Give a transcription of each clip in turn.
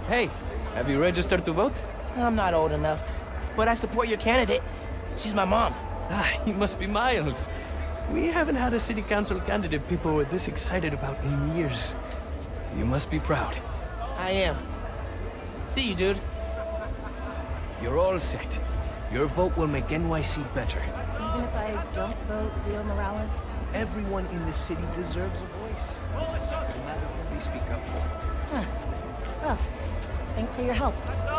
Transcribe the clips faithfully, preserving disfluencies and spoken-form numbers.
Hey, have you registered to vote? I'm not old enough, but I support your candidate. She's my mom. Ah, you must be Miles. We haven't had a city council candidate people were this excited about in years. You must be proud. I am. See you, dude. You're all set. Your vote will make N Y C better. Even if I don't vote Rio Morales? Everyone in the city deserves a voice. No matter who they speak up for. Huh. Well, thanks for your help.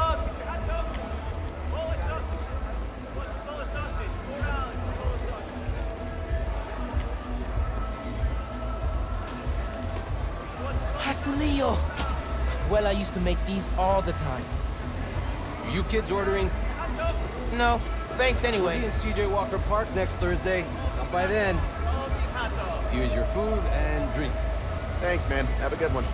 Pastelillo. Well, I used to make these all the time. You kids ordering? No, thanks anyway. We'll be in C J Walker Park next Thursday. Not by then. Here's your food and drink. Thanks, man. Have a good one.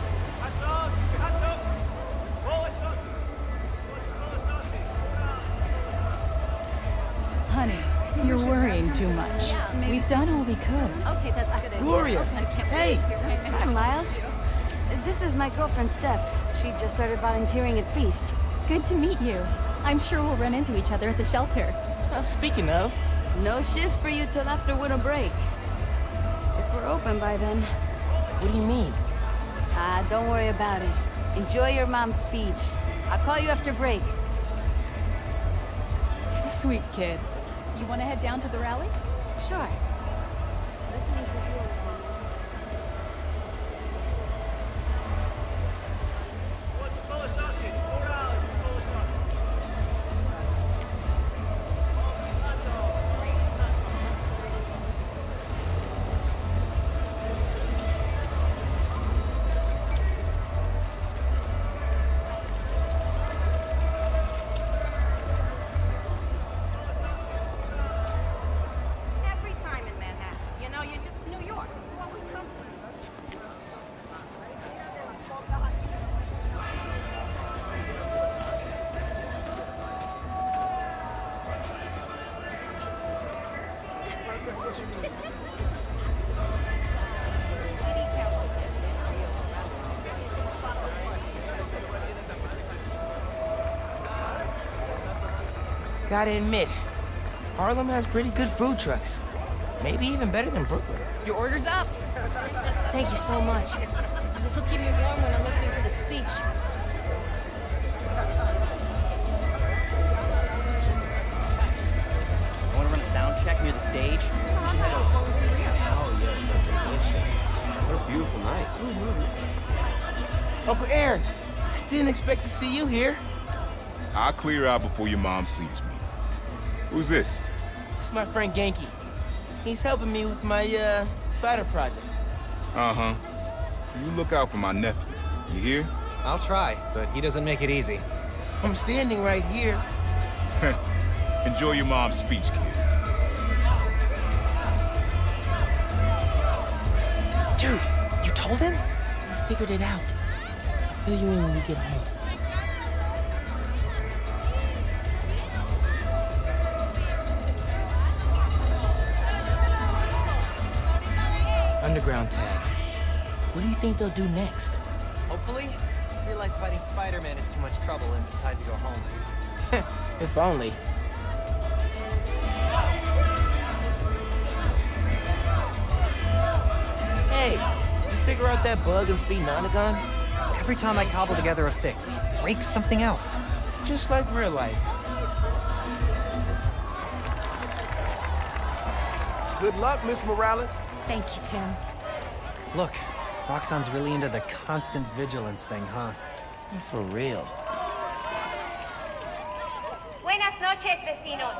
Honey, you're worrying too much. We've done all we could. Okay, that's a good idea. Gloria, hey! Hi, Miles. This is my girlfriend, Steph. She just started volunteering at Feast. Good to meet you. I'm sure we'll run into each other at the shelter. Uh, speaking of... No shiz for you till after winter break. If we're open by then. What do you mean? Ah, don't worry about it. Enjoy your mom's speech. I'll call you after break. Sweet kid. You want to head down to the rally? Sure. Listening to you. Gotta admit, Harlem has pretty good food trucks. Maybe even better than Brooklyn. Your order's up. Thank you so much. This will keep me warm when I'm listening to the speech. Want to run a sound check near the stage? Oh, yes, that's delicious. What a beautiful night. Uncle Aaron, didn't expect to see you here. I'll clear out before your mom sees me. Who's this? It's my friend Genki. He's helping me with my, uh, spider project. Uh-huh. You look out for my nephew. You hear? I'll try, but he doesn't make it easy. I'm standing right here. Enjoy your mom's speech, kid. Dude, you told him? I figured it out. I'll fill you in when we get home. Underground tag. What do you think they'll do next? Hopefully, realize fighting Spider-Man is too much trouble and decide to go home. If only. Hey, you figure out that bug in Speed Nonagon? Every time I cobble together a fix, he breaks something else. Just like real life. Good luck, Miss Morales. Thank you, Tim. Look, Roxxon's really into the constant vigilance thing, huh? For real. Buenas noches, vecinos.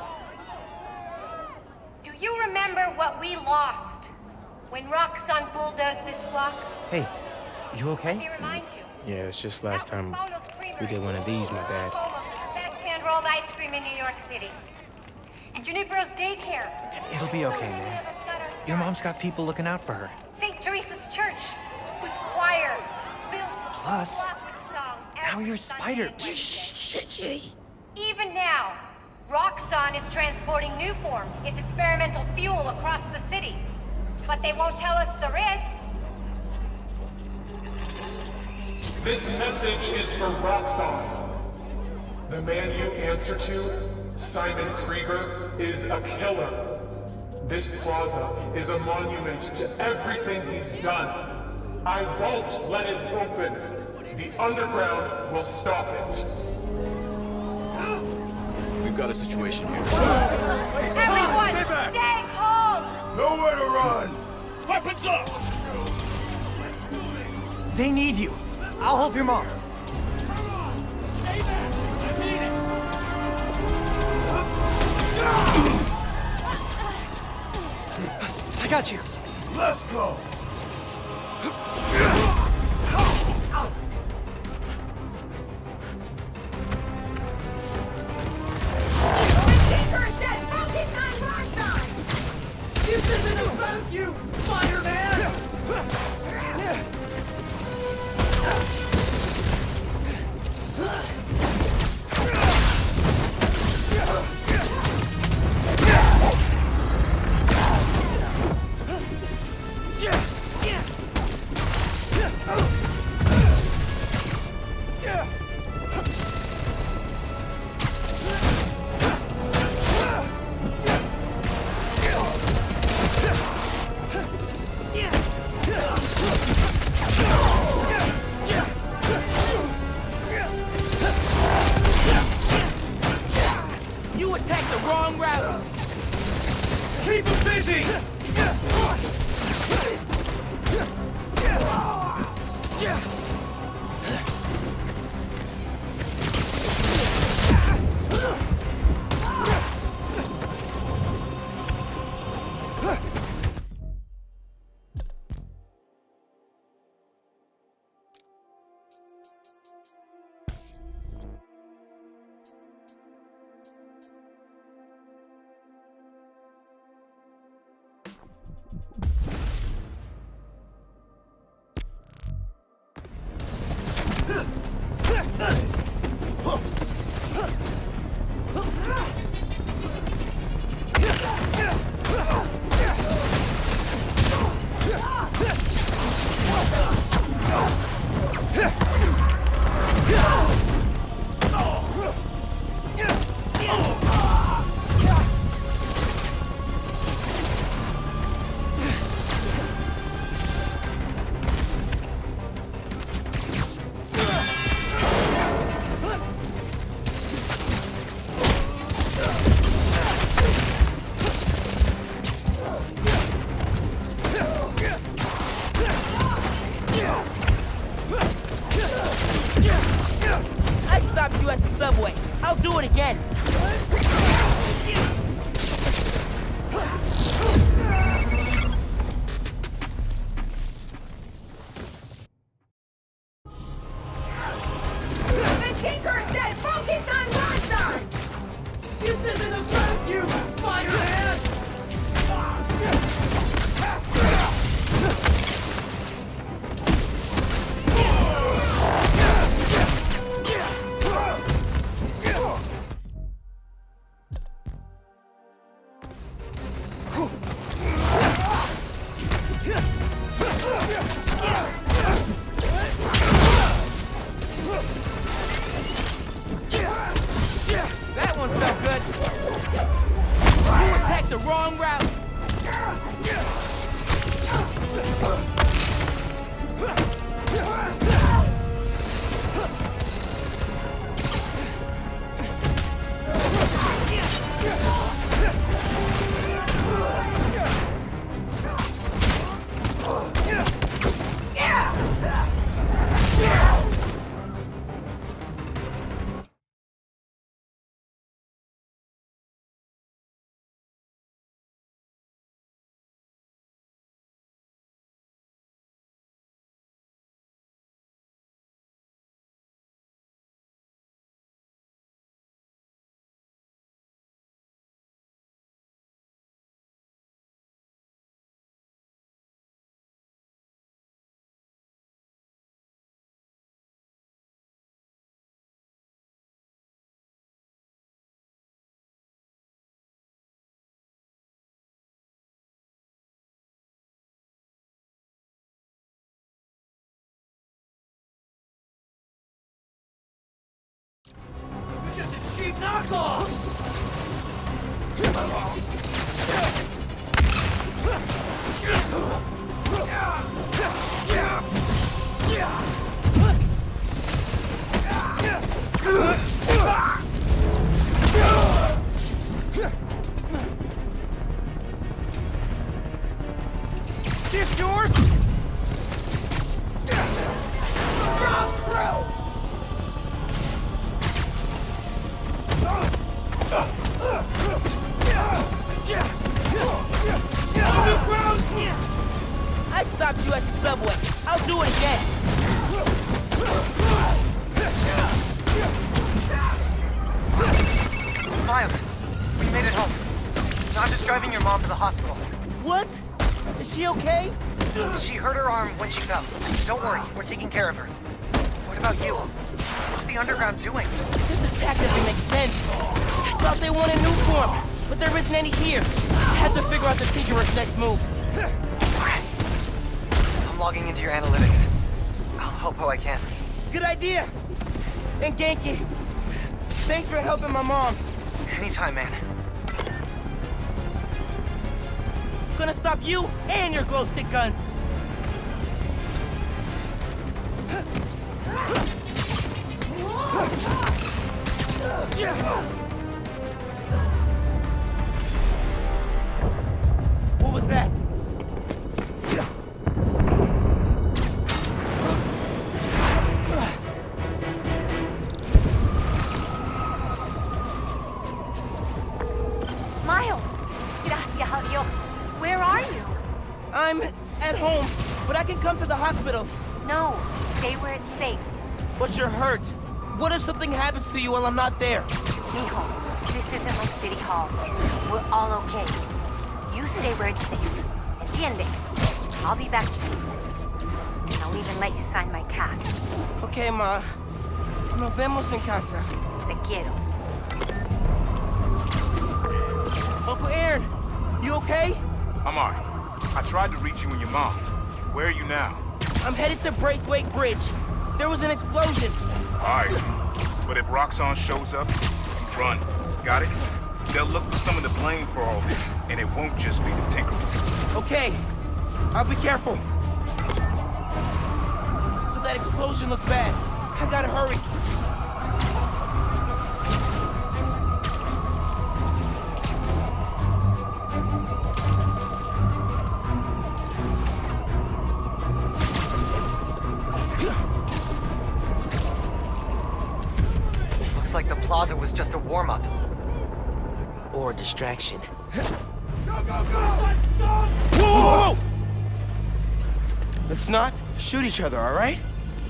Do you remember what we lost when Roxxon bulldozed this block? Hey, you okay? Let me remind you. Yeah, it's just last time we did one of these, my bad. Best hand-rolled ice cream in New York City. And Junipero's daycare. It'll be okay, man. Your mom's got people looking out for her. Saint Teresa's Church, whose choir built Plus, song now every you're Sunday Spider. Even now, Roxxon is transporting Nuform, its experimental fuel, across the city. But they won't tell us the risks. This message is for Roxxon. The man you answer to, Simon Krieger, is a killer. This plaza is a monument to everything he's done. I won't let it open. The underground will stop it. We've got a situation here. Everyone, stay calm! Nowhere to run! Weapons up! They need you. I'll help your mom. Stay back! I need it! I got you. Let's go! This isn't about you, Spider-Man! You attacked the wrong route! Keep him busy! I stopped you at the subway. I'll do it again. The Tinker said focus on Roxxon! This isn't about you, Spider-Man! That one felt good. You attacked the wrong route. This yours? I stopped you at the subway. I'll do it again. Miles, we made it home. I'm just driving your mom to the hospital. What? Is she okay? She hurt her arm when she fell. Don't worry, we're taking care of her. What about you? What's the Underground doing? This attack doesn't make sense. I thought they wanted new form, but there isn't any here. I had to figure out the Tinkerer's next move. Okay. I'm logging into your analytics. I'll help how I can. Good idea. And Genki, thanks for helping my mom. Anytime, man. Gonna stop you and your glow stick guns. What was that? Miles! Gracias a Dios. Where are you? I'm at home, but I can come to the hospital. No, stay where it's safe. But you're hurt. What if something happens to you while I'm not there? Mijo, this isn't like City Hall. We're all okay. You stay where it's safe. Entiende? I'll be back soon. And I'll even let you sign my cast. Okay, Ma. Nos vemos en casa. Te quiero. Uncle Aaron, you okay? I'm alright. I tried to reach you and your mom. Where are you now? I'm headed to Braithwaite Bridge. There was an explosion. Alright. But if Roxxon shows up, run. Got it? They'll look for some of the blame for all this, and it won't just be the Tinkerer. Okay. I'll be careful. But that explosion looked bad. I gotta hurry. Looks like the plaza was just a warm-up. Or a distraction. Go, go, go! Whoa, whoa, whoa! Let's not shoot each other, all right?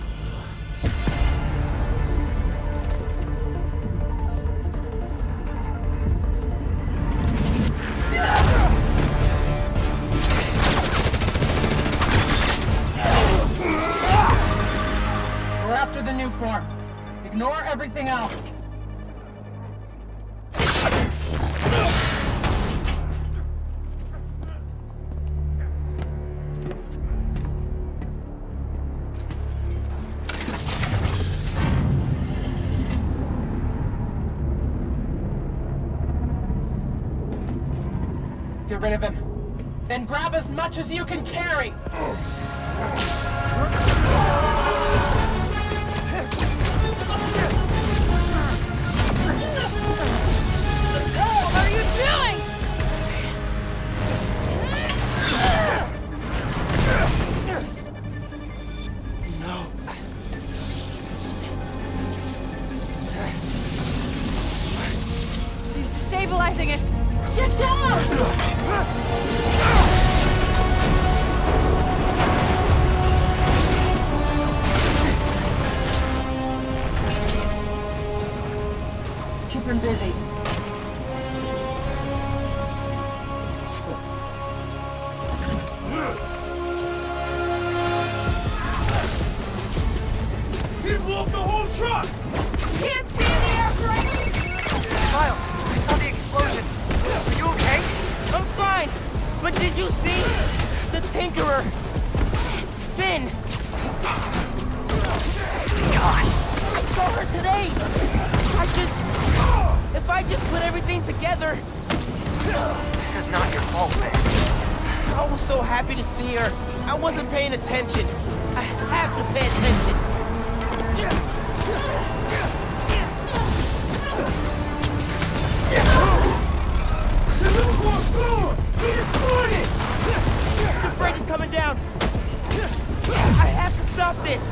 We're after the new form. Ignore everything else. Get rid of him. Then grab as much as you can carry! What are you doing? No. He's destabilizing it. Get down! Keep him busy. He blew up the whole truck! Can't see in the airframe! Miles, I saw the explosion. Are you okay? I'm fine! But did you see? The Tinkerer! Finn! God. I saw her today! I just... If I just put everything together, This is not your fault, man. I was so happy to see her. I wasn't paying attention. I have to pay attention. The bridge is coming down. I have to stop this.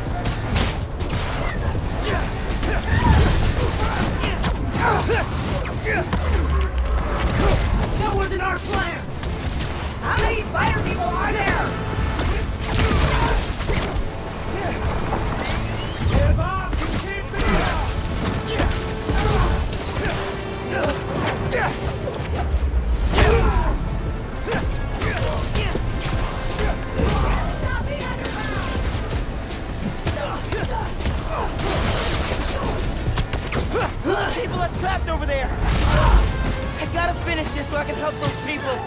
That wasn't our plan! How many spider people are there? Give up! You can't be People are trapped over there. I gotta finish this so I can help those people.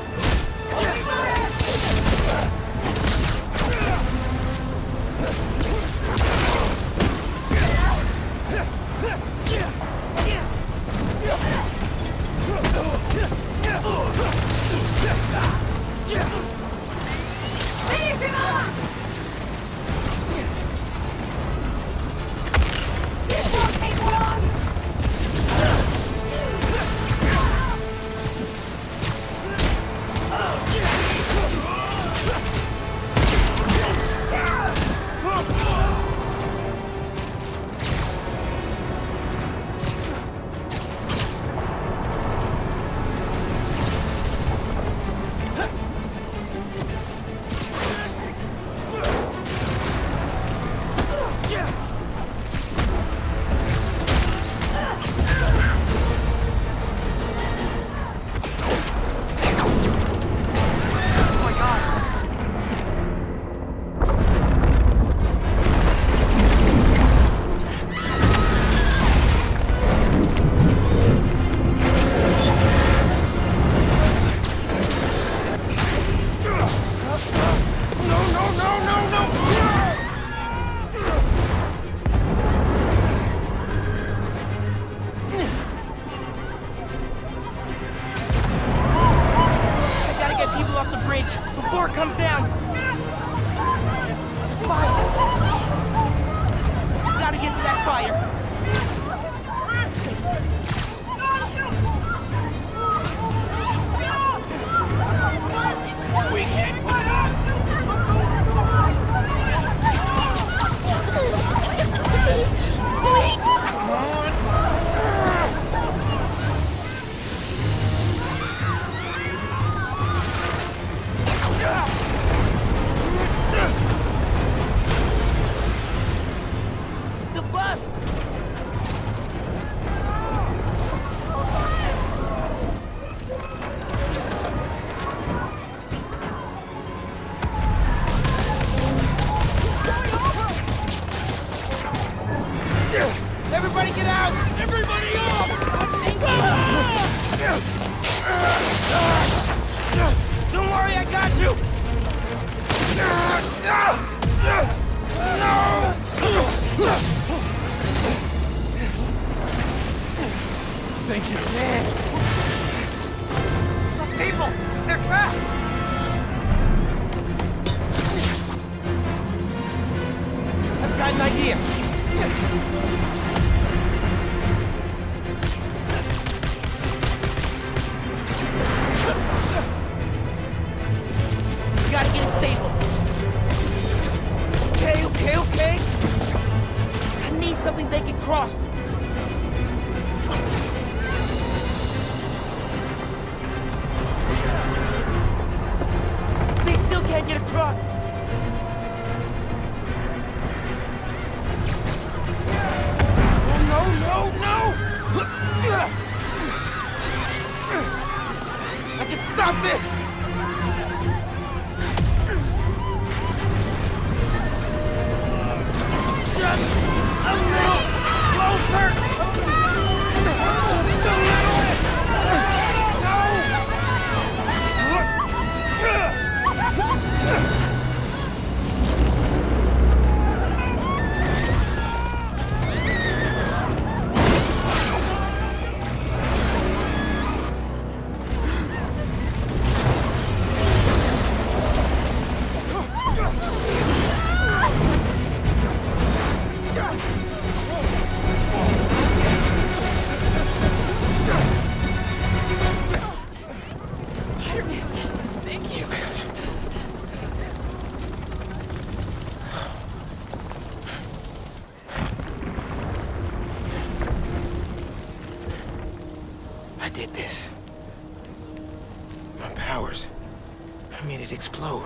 Finish him off! This won't take long! Before it comes down! Fire! Gotta get to that fire! We can't put The bus! Everybody get out! Everybody up! Don't worry, I got you! Thank you. Man. Those people! They're trapped! I've got an idea. We gotta get it stable. Okay, okay, okay. I need something they can cross. They still can't get across. No, no, no! I can stop this! Just a little closer! Just a little! No! I made it explode.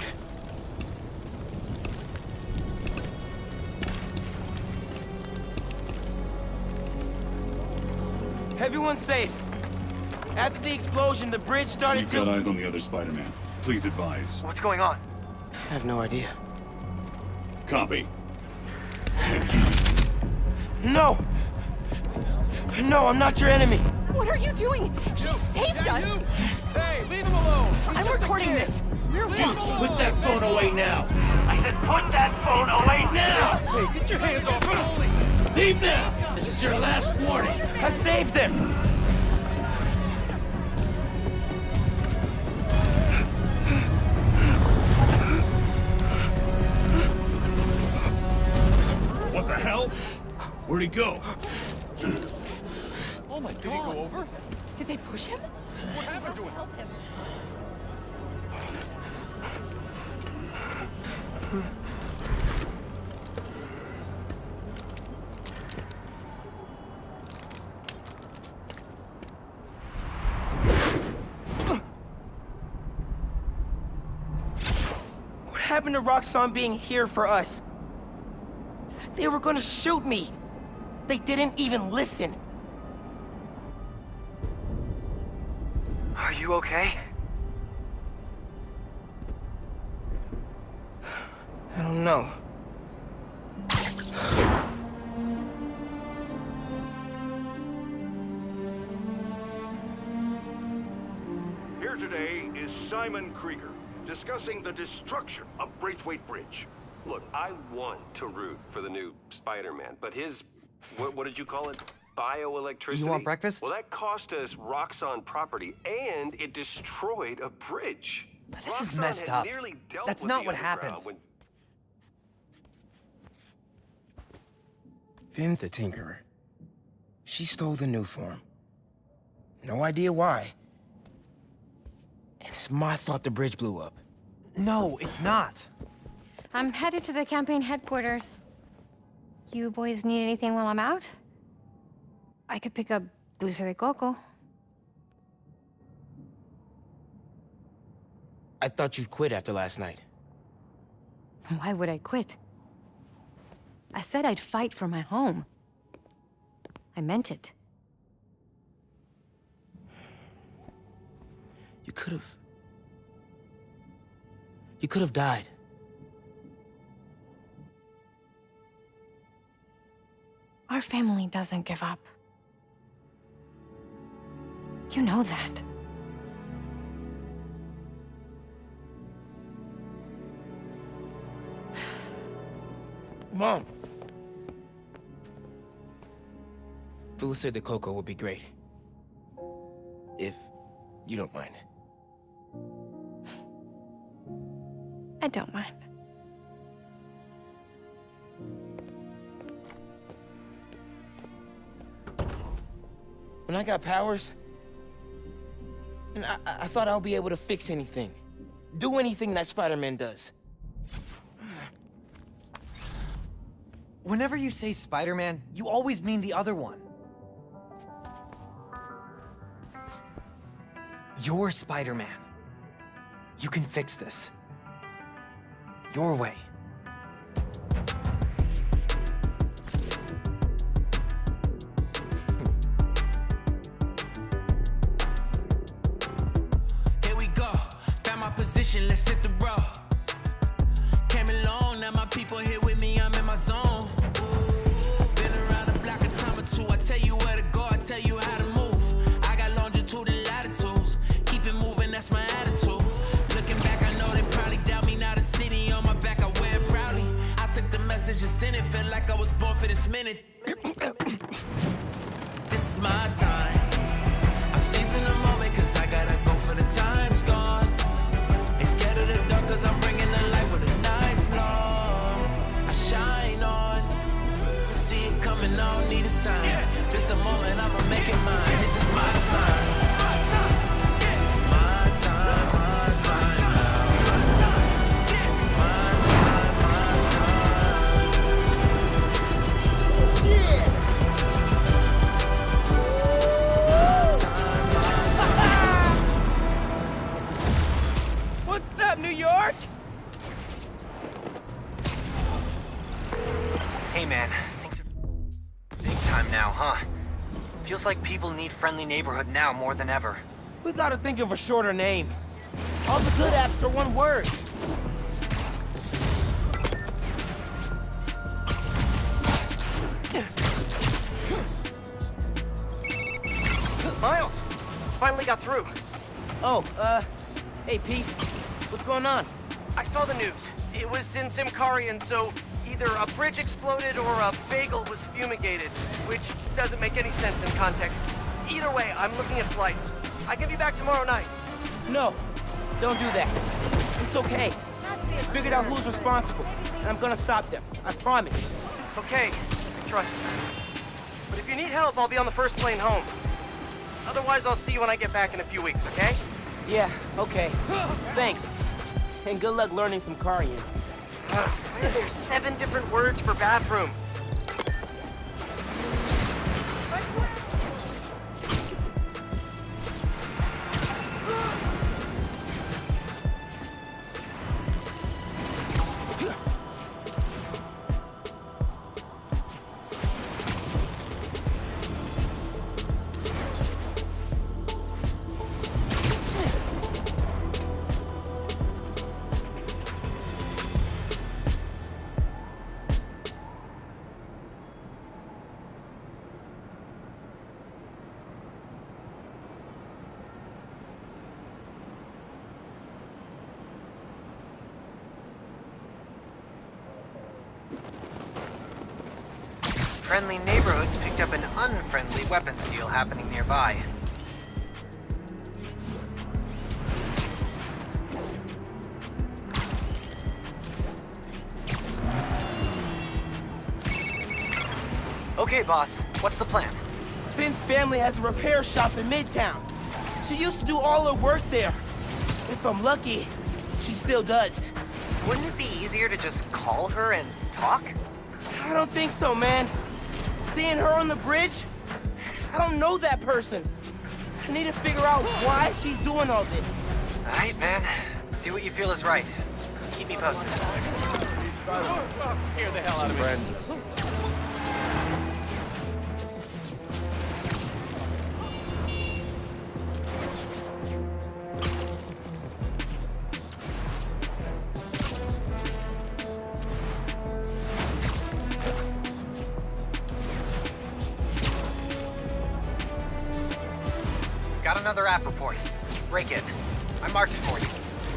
Everyone's safe. After the explosion, the bridge started We've to... got eyes on the other Spider-Man. Please advise. What's going on? I have no idea. Copy. No! No, I'm not your enemy. What are you doing? He saved us! Hey, leave him alone! He's I'm just a recording kid. this! We're You put that phone away now! I said put that phone away now! Hey, get your hands off me! Leave now! This is your last warning! I saved him! What the hell? Where'd he go? Oh my God. Did he go over? Did they push him? What happened to him? Help him. What happened to Roxxon being here for us? They were gonna shoot me. They didn't even listen. Are you okay? I don't know. Here today is Simon Krieger, discussing the destruction of Braithwaite Bridge. Look, I want to root for the new Spider-Man, but his, what, what did you call it? Bioelectricity? You want breakfast? Well, that cost us Roxxon property, and it destroyed a bridge. This is Roxxon messed had up. nearly dealt That's with not the what underground happened. When... Finn's the Tinkerer. She stole the new form. No idea why. And it's my fault the bridge blew up. No, it's not. I'm headed to the campaign headquarters. You boys need anything while I'm out? I could pick up dulce de coco. I thought you'd quit after last night. Why would I quit? I said I'd fight for my home. I meant it. You could have... You could have died. Our family doesn't give up. You know that. Mom! Dulce de coco would be great. If you don't mind. I don't mind. When I got powers, and I, I thought I'll be able to fix anything. Do anything that Spider-Man does. Whenever you say Spider-Man, you always mean the other one. You're Spider-Man. You can fix this. Your way. Here we go. Found my position, let's hit the road. Came along, now my people here with me, I'm in my zone. Been around the block a time or two. I tell you where to go, I tell you how to move. I got longitude and latitudes. Keep it moving, that's my attitude. Looking back, I know they probably doubt me. Now the city on my back, I wear it proudly. I took the message and sent it, felt like I was born for this minute. This is my time. I'm seizing the moment, cause I gotta go for the time's gone. Ain't scared of the dark, cause I'm bringing the light with a nice long. I shine on. See it coming, I don't need a sign. Just a moment, I'ma make it mine. This is my time. My time, my time now. My time, my time. up, New York? Hey, man. Things are big time now, huh? Feels like people need friendly neighborhood now more than ever. We gotta think of a shorter name. All the good apps are one word. Miles! Finally got through. Oh, uh, hey, Pete. What's going on? I saw the news. It was in Simkarian, so either a bridge exploded or a bagel was fumigated, which doesn't make any sense in context. Either way, I'm looking at flights. I can be back tomorrow night. No, don't do that. It's okay. I figured out who's responsible, and I'm gonna stop them. I promise. Okay, I trust you. But if you need help, I'll be on the first plane home. Otherwise, I'll see you when I get back in a few weeks, okay? Yeah, okay. Thanks. And good luck learning some Karian. Why are there seven different words for bathroom? Friendly neighborhoods picked up an unfriendly weapons deal happening nearby. Okay, boss. What's the plan? Finn's family has a repair shop in Midtown. She used to do all her work there. If I'm lucky, she still does. Wouldn't it be easier to just call her and talk? I don't think so, man. Seeing her on the bridge? I don't know that person. I need to figure out why she's doing all this. All right, man. Do what you feel is right. Keep me posted. Hear the hell out of Friend. Got another app report. Break in. I marked it for you.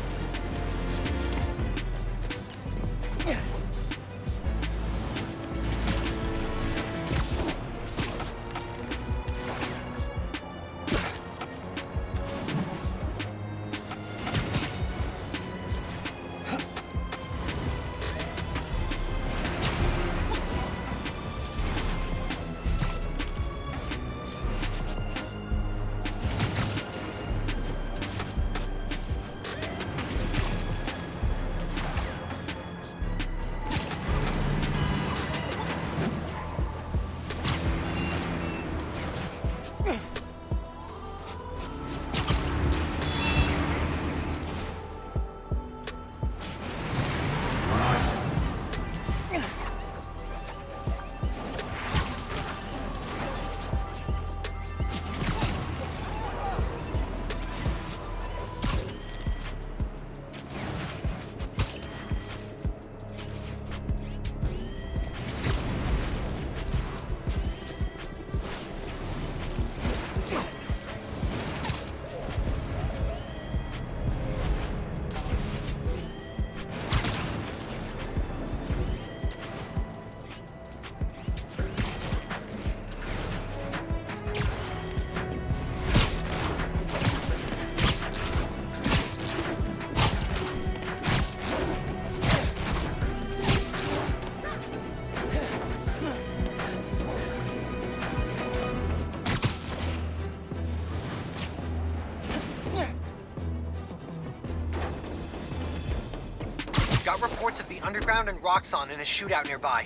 Got reports of the Underground and Roxxon in a shootout nearby.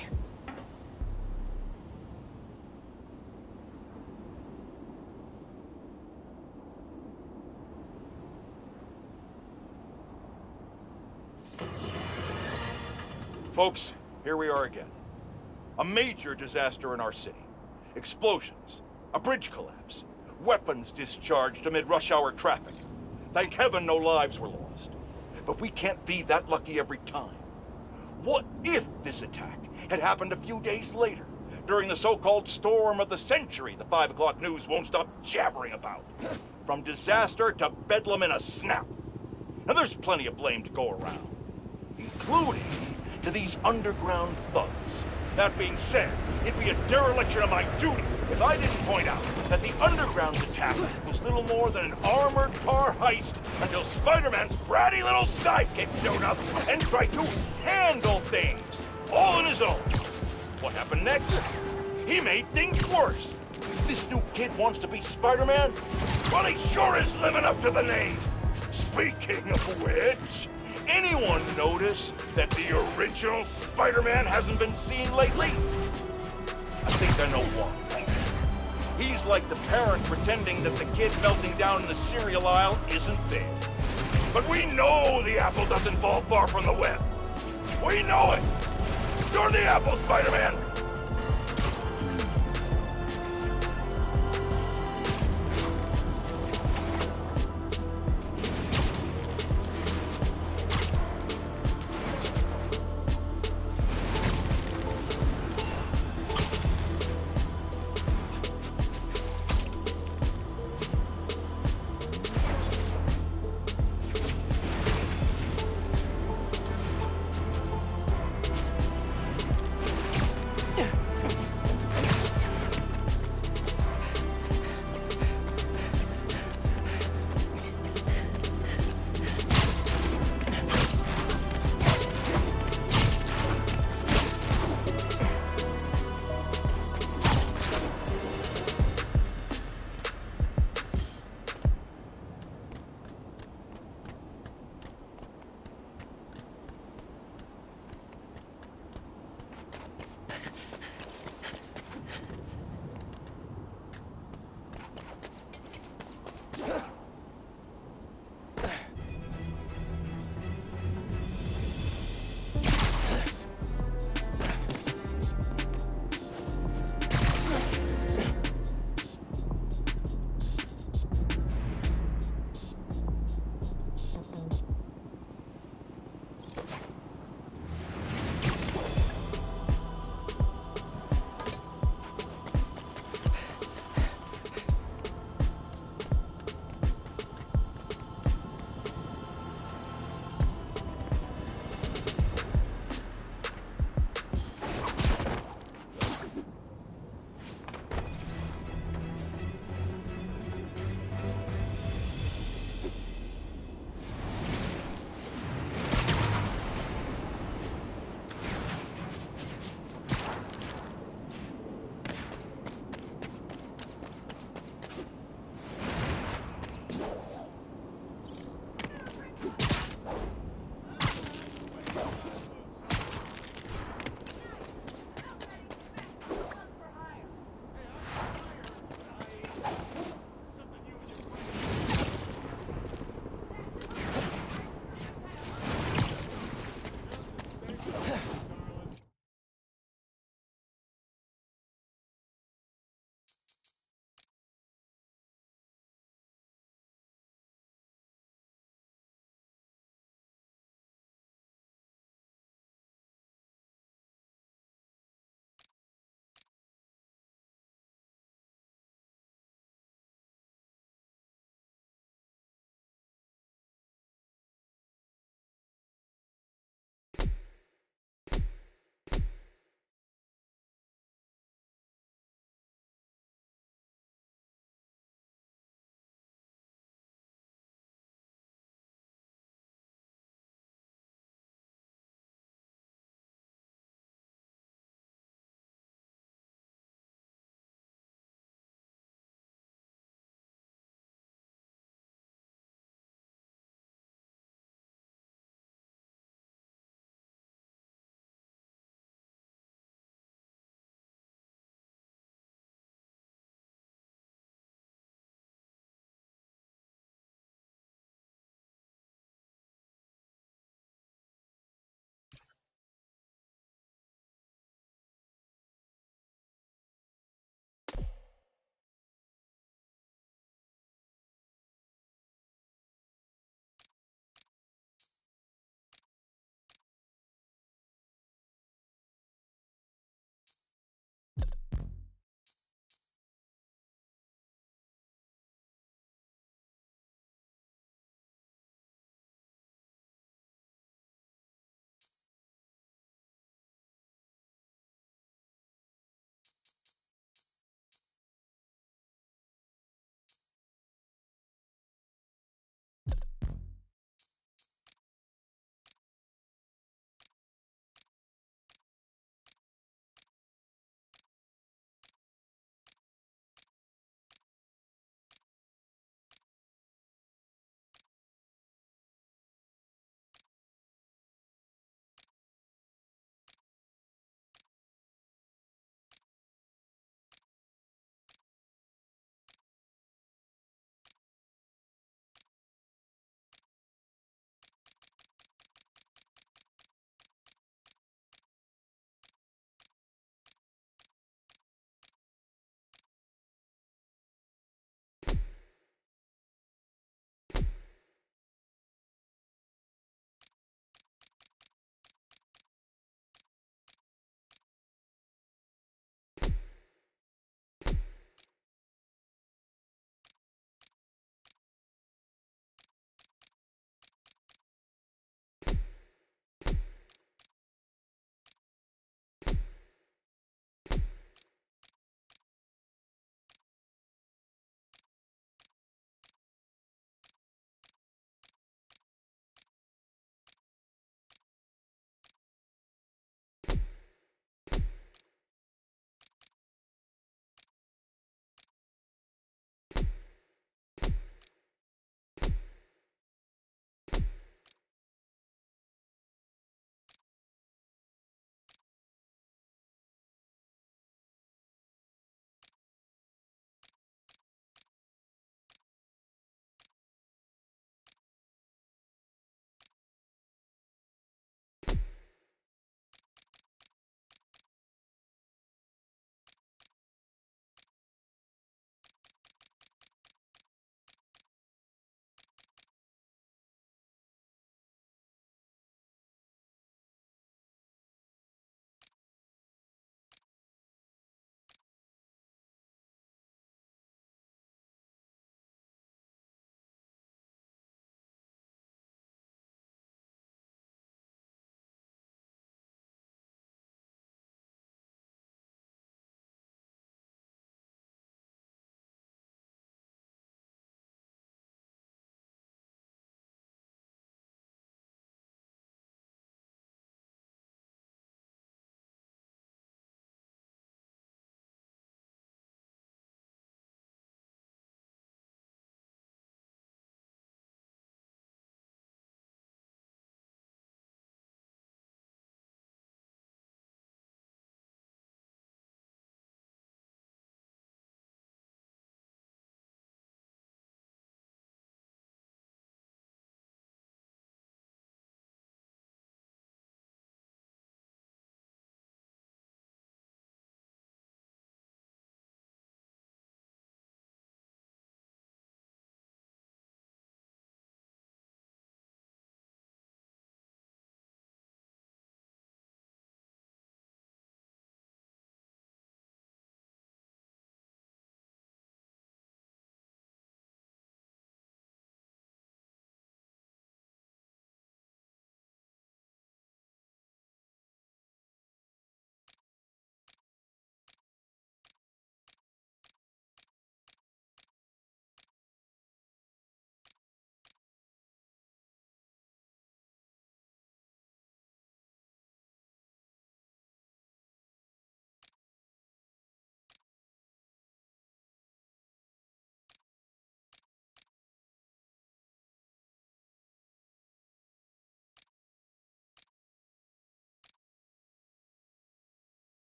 Folks, here we are again. A major disaster in our city. Explosions, a bridge collapse, weapons discharged amid rush hour traffic. Thank heaven no lives were lost. But we can't be that lucky every time. What if this attack had happened a few days later, during the so-called storm of the century the five o'clock news won't stop jabbering about? From disaster to bedlam in a snap. Now there's plenty of blame to go around, including to these underground thugs. That being said, it'd be a dereliction of my duty if I didn't point out that the Underground's attack was little more than an armored car heist until Spider-Man's bratty little sidekick showed up and tried to handle things, all on his own. What happened next? He made things worse. This new kid wants to be Spider-Man? Well, he sure is living up to the name. Speaking of which, anyone notice that the original Spider-Man hasn't been seen lately? I think I know why. He's like the parent pretending that the kid melting down in the cereal aisle isn't there. But we know the apple doesn't fall far from the web. We know it. You're the apple, Spider-Man.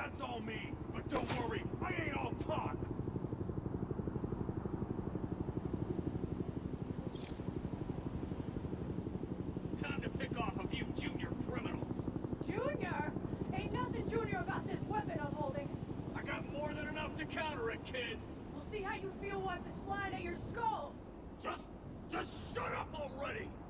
That's all me. But don't worry, I ain't all talk. Time to pick off a few junior criminals. Junior? Ain't nothing junior about this weapon I'm holding. I got more than enough to counter it, kid. We'll see how you feel once it's flying at your skull. Just, just shut up already.